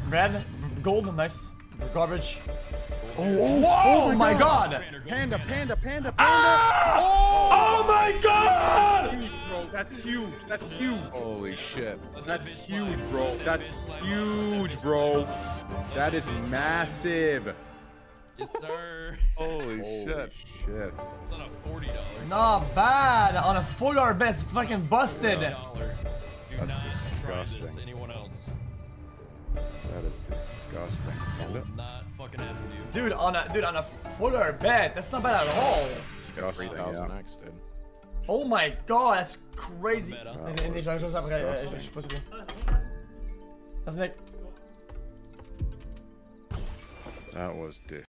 Red, gold, nice. Garbage. Oh my god! Panda. Ah! Oh my god! Huge, bro. That's huge. That's huge. Holy shit. That's huge, bro. That's huge, bro. That is massive. Yes, sir. Holy shit. Shit. It's on a $40. Not bad. On a $4 bet, it's fucking busted. Do That's not try this disgusting. to anyone else. That is disgusting. That will not fucking happen to you. Dude, on a $4 bet, that's not bad at all. Disgusting, 3000x, dude. Oh my god, that's crazy. Better. That's Nick. That was disgusting.